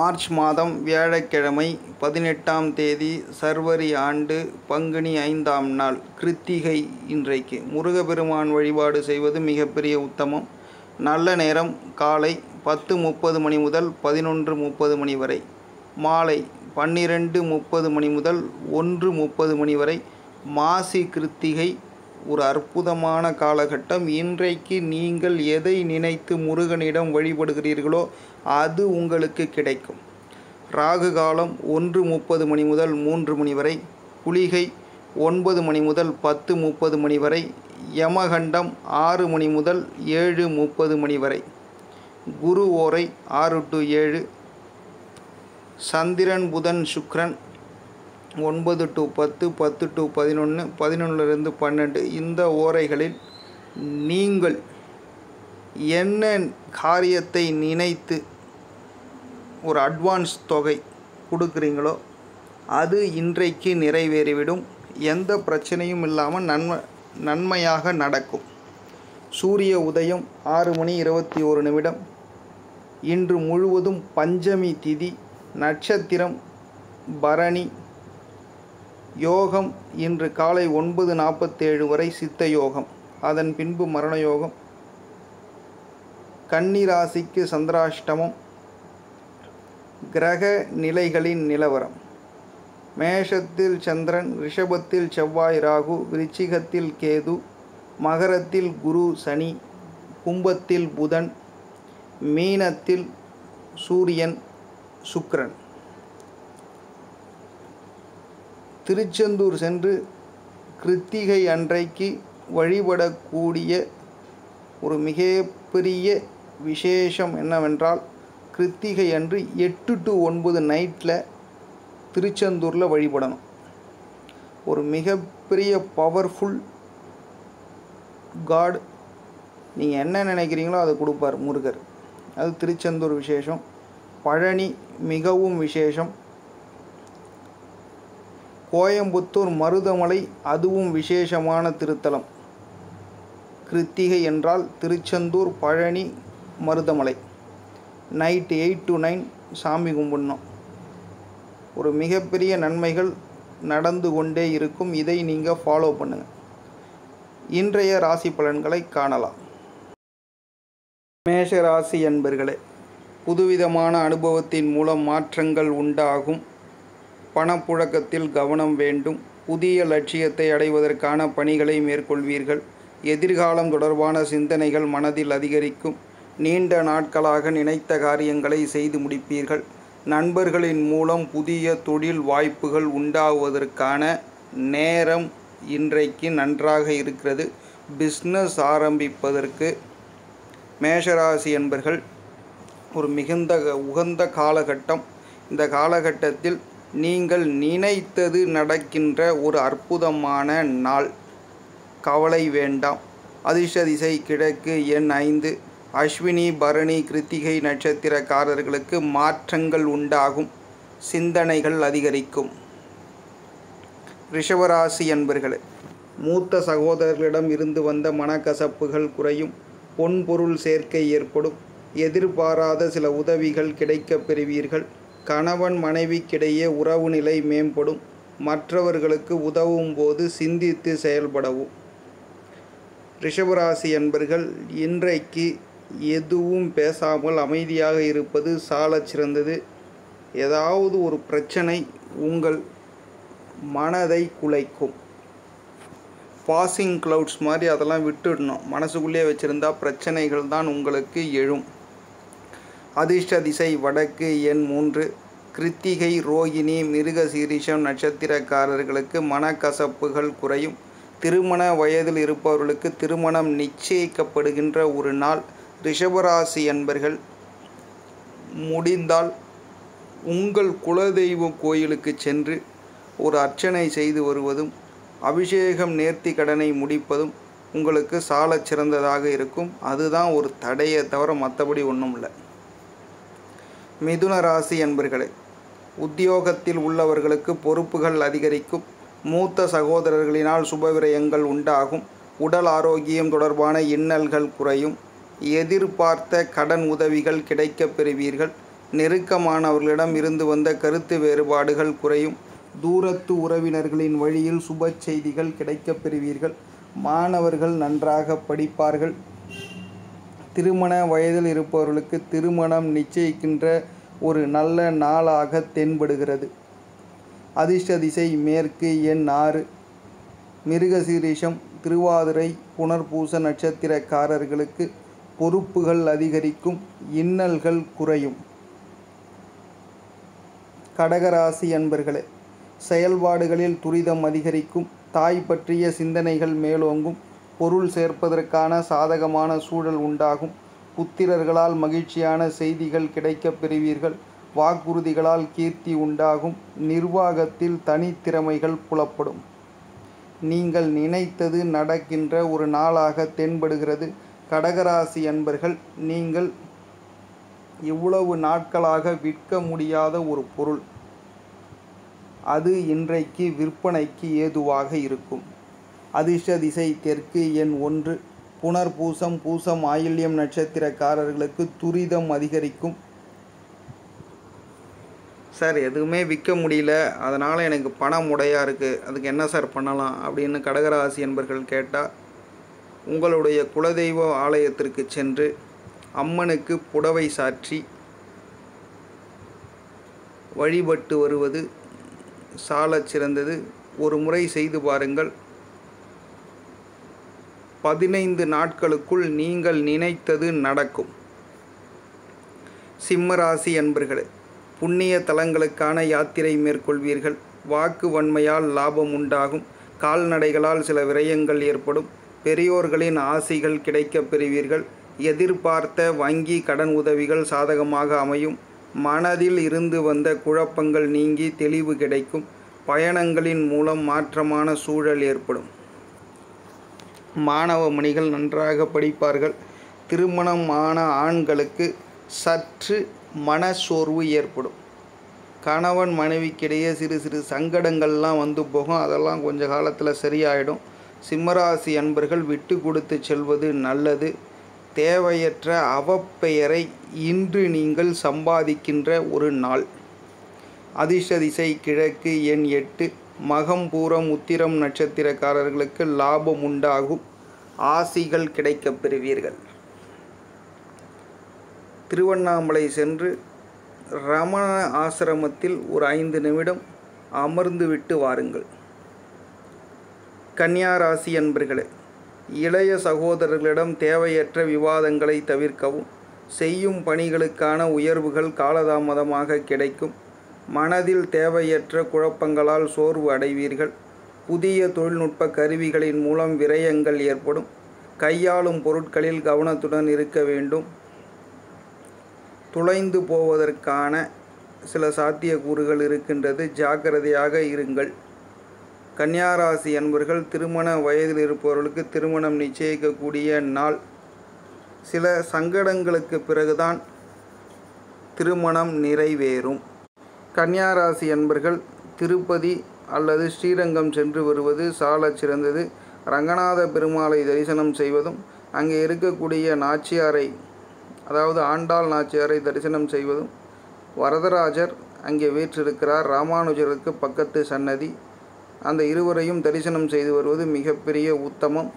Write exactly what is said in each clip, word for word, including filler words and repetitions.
March மாதம் வியாழக்கிழமை பதினெட்டாம் தேதி சர்வரி ஆண்டு பங்குனி ஐந்தாம் நாள் கிருத்திகை. இன்றைக்கு முருகப்பெருமான் வழிபாடு செய்வது மிகப்பெரிய உத்தமம். நல்ல நேரம் காலை பத்து முப்பது மணி முதல் பதினொன்று முப்பது மணி வரை, மாலை பன்னிரெண்டு முப்பது மணி முதல் ஒன்று முப்பது மணி வரை. மாசி கிருத்திகை ஒரு அற்புதமான காலகட்டம். இன்றைக்கு நீங்கள் எதை நினைத்து முருகனிடம் வழிபடுகிறீர்களோ அது உங்களுக்கு கிடைக்கும். ராகு காலம் ஒன்று முப்பது மணி முதல் மூன்று மணி வரை, குளிகை ஒன்பது மணி முதல் பத்து முப்பது மணி வரை, யமகண்டம் ஆறு மணி முதல் ஏழு முப்பது மணி வரை, குரு ஓரை ஆறு டு ஏழு, சந்திரன் புதன் சுக்கிரன் ஒன்பது டு பத்து, பத்து டு பதினொன்று, பதினொன்றிலிருந்து பன்னெண்டு. இந்த ஓரைகளில் நீங்கள் என்ன காரியத்தை நினைத்து ஒரு அட்வான்ஸ் தொகை கொடுக்குறீங்களோ அது இன்றைக்கு நிறைவேறிவிடும். எந்த பிரச்சனையும் இல்லாமல் நன்மை நன்மையாக நடக்கும். சூரிய உதயம் ஆறு மணி இருபத்தி ஒரு நிமிடம். இன்று முழுவதும் பஞ்சமி திதி. நட்சத்திரம் பரணி. யோகம் இன்று காலை ஒன்பது நாற்பத்தேழு வரை சித்த யோகம், அதன் பின்பு மரண யோகம். கன்னி ராசிக்கு சந்திராஷ்டமம். கிரக நிலைகளின் நிலவரம்: மேஷத்தில் சந்திரன், ரிஷபத்தில் செவ்வாய் ராகு, விருச்சிகத்தில் கேது, மகரத்தில் குரு சனி, கும்பத்தில் புதன், மீனத்தில் சூரியன் சுக்கிரன். திருச்செந்தூர் சென்று கிருத்திகை அன்றைக்கு வழிபடக்கூடிய ஒரு மிகப்பெரிய விசேஷம் என்னவென்றால், கிருத்திகை அன்று எட்டு டு ஒன்பது நைட்டில் திருச்செந்தூரில் வழிபடணும். ஒரு மிகப்பெரிய பவர்ஃபுல் காட். நீங்கள் என்ன நினைக்கிறீங்களோ அதை கொடுப்பார் முருகர். அது திருச்செந்தூர் விசேஷம். பழனி மிகவும் விசேஷம். கோயம்புத்தூர் மருதமலை அதுவும் விசேஷமான திருத்தலம். கிருத்திகை என்றால் Tiruchendur, Palani, Marudhamalai. Night eight to nine சாமி கும்பிடணும். ஒரு மிகப்பெரிய நன்மைகள் நடந்து கொண்டே இருக்கும். இதை நீங்கள் ஃபாலோ பண்ணுங்கள். இன்றைய ராசி பலன்களை காணலாம். மேஷ ராசி என்பர்களே, புதுவிதமான அனுபவத்தின் மூலம் மாற்றங்கள் உண்டாகும். பணப்புழக்கத்தில் கவனம் வேண்டும். புதிய லட்சியத்தை அடைவதற்கான பணிகளை மேற்கொள்வீர்கள். எதிர்காலம் தொடர்பான சிந்தனைகள் மனதில் அதிகரிக்கும். நீண்ட நாட்களாக நினைத்த காரியங்களை செய்து முடிப்பீர்கள். நண்பர்களின் மூலம் புதிய தொழில் வாய்ப்புகள் உண்டாவதற்கான நேரம் இன்றைக்கு நன்றாக இருக்கிறது. பிஸ்னஸ் ஆரம்பிப்பதற்கு மேஷராசி என்பர்கள் ஒரு மிகுந்த உகந்த காலகட்டம். இந்த காலகட்டத்தில் நீங்கள் நினைத்தது நடக்கின்ற ஒரு அற்புதமான நாள். கவலை வேண்டாம். அதிர்ஷ்ட திசை கிழக்கு, எண் ஐந்து. அஸ்வினி பரணி கிருத்திகை நட்சத்திரக்காரர்களுக்கு மாற்றங்கள் உண்டாகும். சிந்தனைகள் அதிகரிக்கும். ரிஷபராசி என்பர்களே, மூத்த சகோதரர்களிடம் இருந்து வந்த மனக்கசப்புகள் குறையும். பொன்பொருள் சேர்க்கை ஏற்படும். எதிர்பாராத சில உதவிகள் கிடைக்கப் பெறுவீர்கள். கணவன் மனைவிக்கிடையே உறவு நிலை மேம்படும். மற்றவர்களுக்கு உதவும் போது சிந்தித்து செயல்படவும். ரிஷபராசி என்பர்கள் இன்றைக்கு எதுவும் பேசாமல் அமைதியாக இருப்பது சாலச் சிறந்தது. ஏதாவது ஒரு பிரச்சனை உங்கள் மனதை குலைக்கும். பாசிங் க்ளவுட்ஸ் மாதிரி அதெல்லாம் விட்டுடணும். மனசுக்குள்ளே வச்சுருந்தா பிரச்சனைகள் தான் உங்களுக்கு எழும். அதிர்ஷ்ட திசை வடக்கு, எண் மூன்று. கிருத்திகை ரோகிணி மிருகசீரிஷம் நட்சத்திரக்காரர்களுக்கு மனக்கசப்புகள் குறையும். திருமண வயதில் இருப்பவர்களுக்கு திருமணம் நிச்சயிக்கப்படுகின்ற ஒரு நாள். ரிஷபராசி என்பர்கள் முடிந்தால் உங்கள் குலதெய்வ கோயிலுக்கு சென்று ஒரு அர்ச்சனை செய்து வருவதும் அபிஷேகம் நேர்த்தி கடனை முடிப்பதும் உங்களுக்கு சாலச் சிறந்ததாக இருக்கும். அதுதான் ஒரு தடையை தவிர மற்றபடி ஒன்றும் இல்லை. மிதுன ராசி என்பர்களே, உத்தியோகத்தில் உள்ளவர்களுக்கு பொறுப்புகள் அதிகரிக்கும். மூத்த சகோதரர்களினால் சுபவிரயங்கள் உண்டாகும். உடல் ஆரோக்கியம் தொடர்பான இன்னல்கள் குறையும். எதிர்பார்த்த கடன் உதவிகள் கிடைக்கப் பெறுவீர்கள். நெருக்கமானவர்களிடம் இருந்து வந்த கருத்து வேறுபாடுகள் குறையும். தூரத்து உறவினர்களின் வழியில் சுப செய்திகள் கிடைக்கப் பெறுவீர்கள். மாணவர்கள் நன்றாக படிப்பார்கள். திருமண வயதில் இருப்பவர்களுக்கு திருமணம் நிச்சயிக்கின்ற ஒரு நல்ல நாளாக தென்படுகிறது. அதிர்ஷ்ட திசை மேற்கு. எண் ஆறு. மிருகசீரிஷம், திருவாதிரை, புனர்பூச நட்சத்திரக்காரர்களுக்கு பொறுப்புகள் அதிகரிக்கும். இன்னல்கள் குறையும். கடகராசி அன்பர்களே, செயல்பாடுகளில் துரிதம் அதிகரிக்கும். தாய் பற்றிய சிந்தனைகள் மேலோங்கும். பொருள் சேர்ப்பதற்கான சாதகமான சூழல் உண்டாகும். புத்திரர்களால் மகிழ்ச்சியான செய்திகள் கிடைக்கப் பெறுவீர்கள். வாக்குறுதிகளால் கீர்த்தி உண்டாகும். நிர்வாகத்தில் தனித்திறமைகள் புலப்படும். நீங்கள் நினைத்தது நடக்கின்ற ஒரு நாளாக தென்படுகிறது. கடகராசி அன்பர்கள், நீங்கள் இவ்வளவு நாட்களாக விற்க முடியாத ஒரு பொருள், அது இன்றைக்கு விற்பனைக்கு ஏதுவாக இருக்கும். அதிர்ஷ்ட திசை தெற்கு. எண் ஒன்று. புனர்பூசம், பூசம், ஆயில்யம் நட்சத்திரக்காரர்களுக்கு துரிதம் அதிகரிக்கும். சார், எதுவுமே விற்க முடியல, அதனால் எனக்கு பணம் உடையாக இருக்குது, அதுக்கு என்ன சார் பண்ணலாம் அப்படின்னு கடகராசி என்பர்கள் கேட்டால், உங்களுடைய குலதெய்வ ஆலயத்திற்கு சென்று அம்மனுக்கு புடவை சாற்றி வழிபட்டு வருவது சாலச் சிறந்தது. ஒரு முறை செய்து பாருங்கள். பதினைந்து நாட்களுக்குள் நீங்கள் நினைத்தது நடக்கும். சிம்மராசி அன்பர்களே, புண்ணிய தலங்களுக்கான யாத்திரை மேற்கொள்வீர்கள். வாக்கு வன்மையால் லாபம் உண்டாகும். கால்நடைகளால் சில விரயங்கள் ஏற்படும். பெரியோர்களின் ஆசிகள் கிடைக்கப் பெறுவீர்கள். எதிர்பார்த்த வங்கி கடன் உதவிகள் சாதகமாக அமையும். மனதில் இருந்து வந்த குழப்பங்கள் நீங்கி தெளிவு கிடைக்கும். பயணங்களின் மூலம் மாற்றமான சூழல் ஏற்படும். மாணவ மணிகள் நன்றாக படிப்பார்கள். திருமணமான ஆண்களுக்கு சற்று மனச்சோர்வு ஏற்படும். கணவன் மனைவிக்கிடையே சிறு சிறு சங்கடங்கள்லாம் வந்து போகும். அதெல்லாம் கொஞ்ச காலத்தில் சரியாயிடும். சிம்மராசி அன்பர்கள் விட்டு கொடுத்து செல்வது நல்லது. தேவையற்ற அவப்பெயரை இன்று நீங்கள் சம்பாதிக்கின்ற ஒரு நாள். அதிர்ஷ்ட திசை கிழக்கு. எண் எட்டு. மகம், பூரம், உத்திரம் நட்சத்திரக்காரர்களுக்கு லாபம் உண்டாகும். ஆசிகள் கிடைக்கப் பெறுவீர்கள். திருவண்ணாமலை சென்று ரமண ஆசிரமத்தில் ஒரு ஐந்து நிமிடம் அமர்ந்து விட்டு வாருங்கள். கன்னியா ராசி அன்பர்களே, இளைய சகோதரர்களிடம் தேவையற்ற விவாதங்களை தவிர்க்கவும். செய்யும் பணிகளுக்கான உயர்வுகள் காலதாமதமாக கிடைக்கும். மனதில் தேவையற்ற குழப்பங்களால் சோர்வு அடைவீர்கள். புதிய தொழில்நுட்ப கருவிகளின் மூலம் விரயங்கள் ஏற்படும். கையாளும் பொருட்களில் கவனத்துடன் இருக்க வேண்டும். துளைந்து போவதற்கான சில சாத்தியக்கூறுகள் இருக்கின்றது. ஜாக்கிரதையாக இருங்கள். கன்னியாராசி அன்பர்கள், திருமண வயதில் இருப்பவர்களுக்கு திருமணம் நிச்சயிக்கக்கூடிய நாள். சில சங்கடங்களுக்கு பிறகுதான் திருமணம் நிறைவேறும். கன்னியாராசி அன்பர்கள் திருப்பதி அல்லது ஸ்ரீரங்கம் சென்று வருவது சாலச் சிறந்தது. ரங்கநாத பெருமாளை தரிசனம் செய்வதும், அங்கே இருக்கக்கூடிய நாச்சியாரை, அதாவது ஆண்டாள் நாச்சியாரை தரிசனம் செய்வதும், வரதராஜர் அங்கே வீற்றிருக்கிறார், ராமானுஜருக்கு பக்கத்து சன்னதி, அந்த இருவரையும் தரிசனம் செய்து வருவது மிகப்பெரிய உத்தமம்.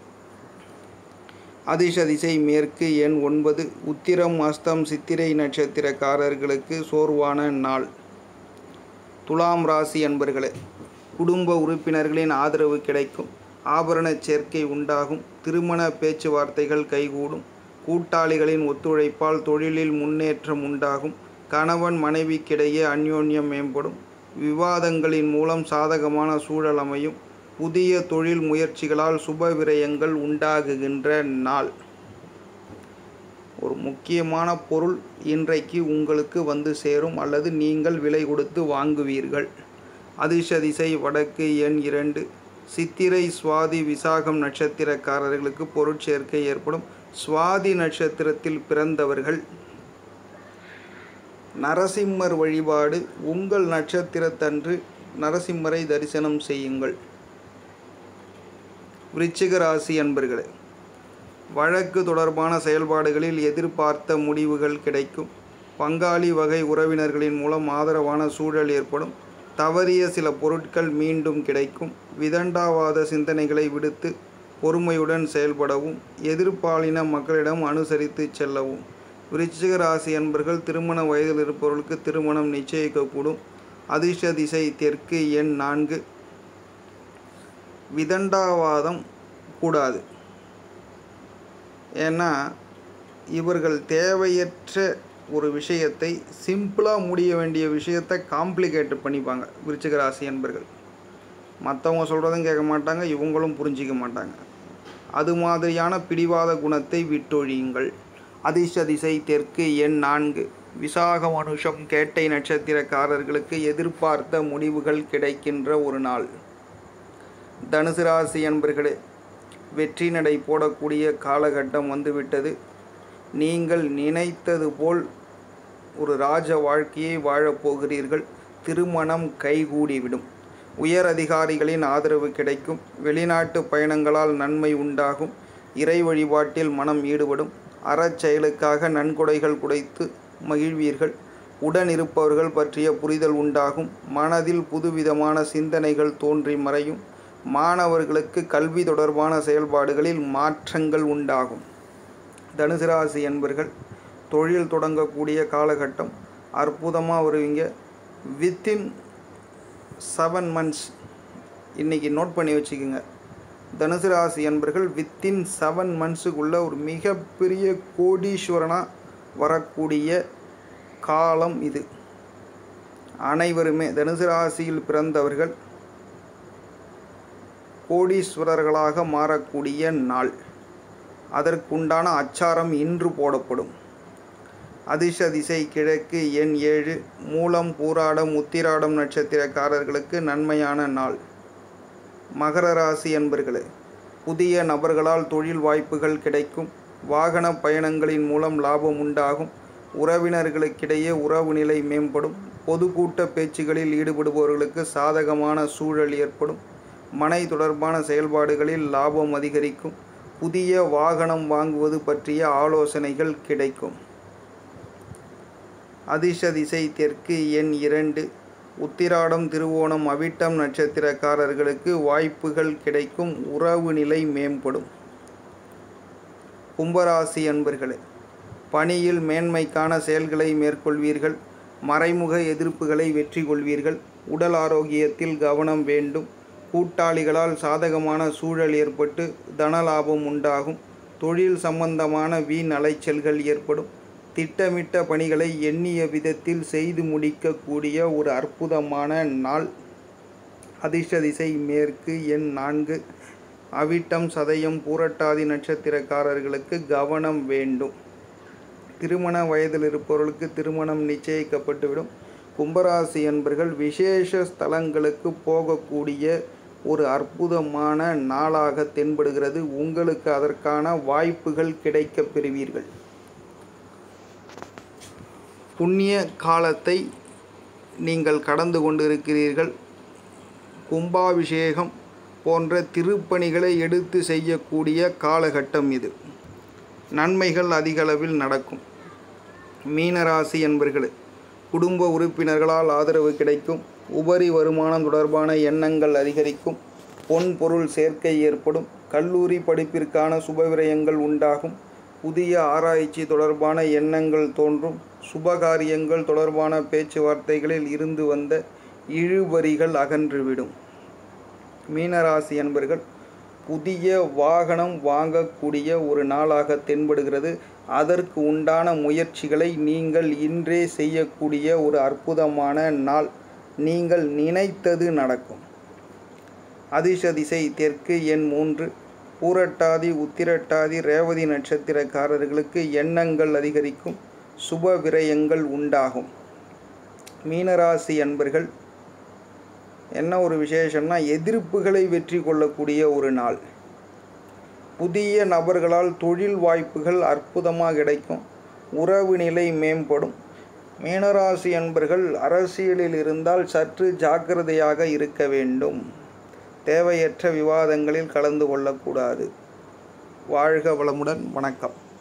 அதிர்ஷ்ட திசை மேற்கு. எண் ஒன்பது. உத்திரம், அஸ்தம், சித்திரை நட்சத்திரக்காரர்களுக்கு சோர்வான நாள். துலாம் ராசி அன்பர்களே, குடும்ப உறுப்பினர்களின் ஆதரவு கிடைக்கும். ஆபரண சேர்க்கை உண்டாகும். திருமண பேச்சுவார்த்தைகள் கைகூடும். கூட்டாளிகளின் ஒத்துழைப்பால் தொழிலில் முன்னேற்றம் உண்டாகும். கணவன் மனைவிக்கிடையே அந்யோன்யம் மேம்படும். விவாதங்களின் மூலம் சாதகமான சூழல் அமையும். புதிய தொழில் முயற்சிகளால் சுப விரயங்கள் உண்டாகுகின்ற நாள். ஒரு முக்கியமான பொருள் இன்றைக்கு உங்களுக்கு வந்து சேரும் அல்லது நீங்கள் விலை கொடுத்து வாங்குவீர்கள். அதிர்ஷ்ட திசை வடக்கு. எண் இரண்டு. சித்திரை, சுவாதி, விசாகம் நட்சத்திரக்காரர்களுக்கு பொருட்சேர்க்கை ஏற்படும். சுவாதி நட்சத்திரத்தில் பிறந்தவர்கள் நரசிம்மர் வழிபாடு. உங்கள் நட்சத்திரத்தன்று நரசிம்மரை தரிசனம் செய்யுங்கள். விருச்சிக ராசி அன்பர்களே, வழக்கு தொடர்பான செயல்பாடுகளில் எதிர்பார்த்த முடிவுகள் கிடைக்கும். பங்காளி வகை உறவினர்களின் மூலம் ஆதரவான சூழல் ஏற்படும். தவறிய சில பொருட்கள் மீண்டும் கிடைக்கும். விதண்டாவாத சிந்தனைகளை விடுத்து பொறுமையுடன் செயல்படவும் எதிர்பாலின மக்களிடம் அனுசரித்து செல்லவும். விருச்சிக ராசி அன்பர்கள் திருமண வயதில் இருப்பவர்களுக்கு திருமணம் நிச்சயிக்கக்கூடும். அதிர்ஷ்ட திசை தெற்கு, எண் நான்கு. விதண்டாவாதம் கூடாது. ஏன்னா இவர்கள் தேவையற்ற ஒரு விஷயத்தை சிம்பிளாக முடிய வேண்டிய விஷயத்தை காம்ப்ளிகேட் பண்ணிப்பாங்க. விருச்சிக ராசி அன்பர்கள் மற்றவங்க சொல்கிறதும் கேட்க மாட்டாங்க, இவங்களும் புரிஞ்சிக்க மாட்டாங்க. அது மாதிரியான பிடிவாத குணத்தை விட்டொழியுங்கள். அதிர்ஷ்ட திசை தெற்கு, எண் நான்கு. விசாகம், அனுஷம், கேட்டை நட்சத்திரக்காரர்களுக்கு எதிர்பார்த்த முடிவுகள் கிடைக்கின்ற ஒரு நாள். தனுசு ராசி அன்பர்களே, வெற்றி நடை போடக்கூடிய காலகட்டம் வந்துவிட்டது. நீங்கள் நினைத்தது போல் ஒரு ராஜ வாழ்க்கையை வாழப்போகிறீர்கள். திருமணம் கைகூடிவிடும். உயர் அதிகாரிகளின் ஆதரவு கிடைக்கும். வெளிநாட்டு பயணங்களால் நன்மை உண்டாகும். இறை வழிபாட்டில் மனம் ஈடுபடும். அறச்செயலுக்காக நன்கொடைகள் குடைத்து மகிழ்வீர்கள். உடன் இருப்பவர்கள் பற்றிய புரிதல் உண்டாகும். மனதில் புதுவிதமான சிந்தனைகள் தோன்றி மறையும். மாணவர்களுக்கு கல்வி தொடர்பான செயல்பாடுகளில் மாற்றங்கள் உண்டாகும். தனுசு ராசி என்பர்கள் தொழில் தொடங்கக்கூடிய காலகட்டம். அற்புதமாக வருவீங்க. வித்தின் செவன் மந்த்ஸ் இன்றைக்கி நோட் பண்ணி வச்சுக்கோங்க. தனுசு ராசி என்பர்கள் வித்தின் செவன் மந்த்ஸுக்குள்ளே ஒரு மிகப்பெரிய கோடீஸ்வரனாக வரக்கூடிய காலம் இது. அனைவருமே தனுசு ராசியில் பிறந்தவர்கள் கோடீஸ்வரர்களாக மாறக்கூடிய நாள். அதற்குண்டான அச்சாரம் இன்று போடப்படும். அதிர்ஷ்ட திசை கிழக்கு, எண் ஏழு. மூலம், பூராடம், உத்திராடம் நட்சத்திரக்காரர்களுக்கு நன்மையான நாள். மகர ராசி அன்பர்களே, புதிய நபர்களால் தொழில் வாய்ப்புகள் கிடைக்கும். வாகன பயணங்களின் மூலம் லாபம் உண்டாகும். உறவினர்களுக்கிடையே உறவு நிலை மேம்படும். பொதுக்கூட்ட பேச்சுகளில் ஈடுபடுபவர்களுக்கு சாதகமான சூழல் ஏற்படும். மனை தொடர்பான செயல்பாடுகளில் லாபம் அதிகரிக்கும். புதிய வாகனம் வாங்குவது பற்றிய ஆலோசனைகள் கிடைக்கும். அதிர்ஷ்ட திசை தெற்கு, எண் இரண்டு. உத்திராடம், திருவோணம், அவிட்டம் நட்சத்திரக்காரர்களுக்கு வாய்ப்புகள் கிடைக்கும். உறவு நிலை மேம்படும். கும்பராசி அன்பர்களே, பணியில் மேன்மைக்கான செயல்களை மேற்கொள்வீர்கள். மறைமுக எதிர்ப்புகளை வெற்றி கொள்வீர்கள். உடல் ஆரோக்கியத்தில் கவனம் வேண்டும். கூட்டாளிகளால் சாதகமான சூழல் ஏற்பட்டு தனலாபம் உண்டாகும். தொழில் சம்பந்தமான வீண் அலைச்சல்கள் ஏற்படும். திட்டமிட்ட பணிகளை எண்ணிய விதத்தில் செய்து முடிக்கக்கூடிய ஒரு அற்புதமான நாள். அதிர்ஷ்ட திசை மேற்கு, எண் நான்கு. அவிட்டம், சதயம், பூரட்டாதி நட்சத்திரக்காரர்களுக்கு கவனம் வேண்டும். திருமண வயதில் இருப்பவர்களுக்கு திருமணம் நிச்சயிக்கப்பட்டுவிடும். கும்பராசி என்பர்கள் விசேஷ ஸ்தலங்களுக்கு போகக்கூடிய ஒரு அற்புதமான நாளாக தென்படுகிறது. உங்களுக்கு அதற்கான வாய்ப்புகள் கிடைக்கப் பெறுவீர்கள். புண்ணிய காலத்தை நீங்கள் கடந்து கொண்டிருக்கிறீர்கள். கும்பாபிஷேகம் போன்ற திருப்பணிகளை எடுத்து செய்யக்கூடிய காலகட்டம் இது. நன்மைகள் அதிகளவில் நடக்கும். மீனராசி என்பர்களே, குடும்ப உறுப்பினர்களால் ஆதரவு கிடைக்கும். உபரி வருமானம் தொடர்பான எண்ணங்கள் அதிகரிக்கும். பொன் பொருள் சேர்க்கை ஏற்படும். கல்லூரி படிப்பிற்கான சுபவிரயங்கள் உண்டாகும். புதிய ஆராய்ச்சி தொடர்பான எண்ணங்கள் தோன்றும். சுபகாரியங்கள் தொடர்பான பேச்சுவார்த்தைகளில் இருந்து வந்த இழுபறிகள் அகன்றுவிடும். மீனராசி என்பர்கள் புதிய வாகனம் வாங்கக்கூடிய ஒரு நாளாக தென்படுகிறது. அதற்கு உண்டான முயற்சிகளை நீங்கள் இன்றே செய்யக்கூடிய ஒரு அற்புதமான நாள். நீங்கள் நினைத்தது நடக்கும். அதிர்ஷ்ட திசை தெற்கு, எண் மூன்று. பூரட்டாதி, உத்திரட்டாதி, ரேவதி நட்சத்திரக்காரர்களுக்கு எண்ணங்கள் அதிகரிக்கும். சுப விரயங்கள் உண்டாகும். மீனராசி அன்பர்கள் என்ன ஒரு விசேஷம்னா, எதிர்ப்புகளை வெற்றி கொள்ளக்கூடிய ஒரு நாள். புதிய நபர்களால் தொழில் வாய்ப்புகள் அற்புதமாக கிடைக்கும். உறவு நிலை மேம்படும். மீனராசி அன்பர்கள் அரசியலில் இருந்தால் சற்று ஜாக்கிரதையாக இருக்க வேண்டும். தேவையற்ற விவாதங்களில் கலந்து கொள்ளக்கூடாது. வாழ்க வளமுடன். வணக்கம்.